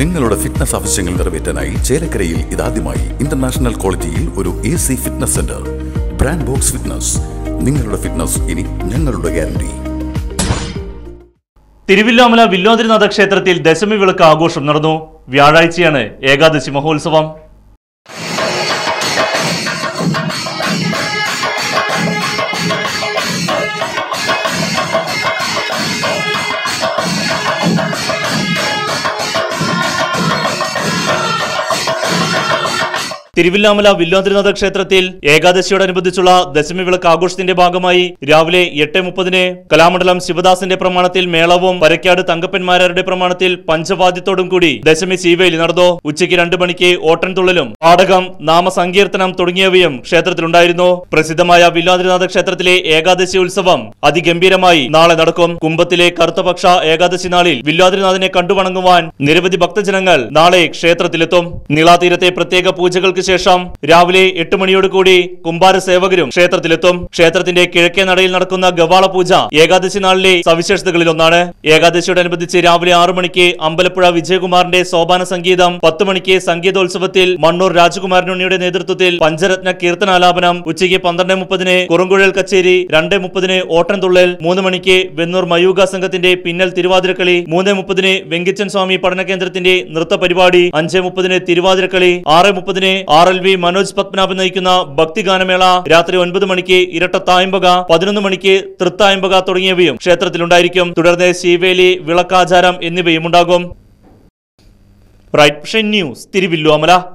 നിങ്ങളുടെ ഫിറ്റ്നസ് ആവശ്യങ്ങൾ നിറവേറ്റാനായി ചേലക്കരയിൽ ഇതാദ്യമായി ഇന്റർനാഷണൽ ക്വാളിറ്റിയിൽ ഒരു AC fitness centre. Brand box fitness. നിങ്ങളുടെ ഫിറ്റ്നസ് ഇനി ഞങ്ങളുടെ ഗ്യാരണ്ടി. തിരുവില്ലാമല വില്വാദ്രിനാഥ ക്ഷേത്രത്തിൽ ദശമി വിളക്ക് ആഘോഷം നടന്നു. വ്യാഴാഴ്ചയാണ് ഏകാദശി മഹോത്സവം. തിരുവില്ലാമല വില്വാദ്രിനാഥ ക്ഷേത്രത്തിൽ ഏകാദശിയോടനുബന്ധിച്ചുള്ള ദശമി വിളക്ക് ആഘോഷത്തിന്റെ ഭാഗമായി രാവിലെ 8:30 കലാമണ്ഡലം ശിവദാസിന്റെ പ്രമാണത്തിൽ മേളവും പരക്കാട് തങ്കപ്പന്മാരുടെ പ്രമാണത്തിൽ പഞ്ചവാദ്യത്തോടും കൂടി ദശമി ശീവേലി നടന്നു. ഉച്ചയ്ക്ക് 2 മണിക്ക് ഓട്ടൻതുള്ളലും നാടകം, നാമസങ്കീർത്തനം തുടങ്ങിയവയും ക്ഷേത്രത്തിലുണ്ടായിരുന്നു. പ്രസിദ്ധമായ വില്വാദ്രിനാഥ ക്ഷേത്രത്തിലെ ഏകാദശി ഉത്സവം അതിഗംഭീരമായി നാളെ നടക്കും. കുംഭത്തിലെ കറുത്തപക്ഷ ഏകാദശി നാളിൽ വില്വാദ്രിനാഥനെ കണ്ടുവണങ്ങുവാൻ നിരവധി ഭക്തജനങ്ങൾ നാളെ ക്ഷേത്രത്തിലെത്തും. നീളാതീരത്തെ പ്രത്യേക പൂജകൾക്ക് ശേഷം രാവിലെ 8 മണിയോടുകൂടി കുംഭാര സേവകരും ക്ഷേത്രത്തിലെത്തും. ക്ഷേത്രത്തിന്റെ കിഴക്കേ നടയിൽ നടക്കുന്ന ഗവാള പൂജ ഏകാദശി നാളിലെ സവിശേഷതകളിലൊന്നാണ്. ഏകാദശിയോടനുബന്ധിച്ച് രാവിലെ 6 മണിക്ക് അമ്പലപ്പുഴ വിജയകുമാറിന്റെ സോപാന സംഗീതം, 10 മണിക്ക് സംഗീതോത്സവത്തിൽ മണ്ണൂർ രാജകുമാരനുണ്ണിയുടെ നേതൃത്വത്തിൽ പഞ്ചരത്ന കീർത്തനാലാപനം, ഉച്ചയ്ക്ക് 12:30 കുറുങ്കുഴൽ കച്ചേരി, 2:30 ഓട്ടൻതുള്ളൽ, 3 മണിക്ക് വെന്നൂർ മയൂക സംഘത്തിന്റെ പിന്നൽ തിരുവാതിരക്കളി, 3:30 വെങ്കിച്ചൻ സ്വാമി പഠനകേന്ദ്രത്തിന്റെ നൃത്ത പരിപാടി, 5:30 തിരുവാതിരക്കളി, 6:30 RLV മനോജ് പത്മനാഭൻ നയിക്കുന്ന ഭക്തിഗാനമേള, രാത്രി 9 മണിക്ക് ഇരട്ട തായമ്പക, 11 മണിക്ക് തൃത്തായമ്പക തുടങ്ങിയവയും ക്ഷേത്രത്തിലുണ്ടായിരിക്കും. തുടർന്ന് ശീവേലി, വിളക്കാചാരം എന്നിവയും ഉണ്ടാകും. Bright news, Thiruvilwamala.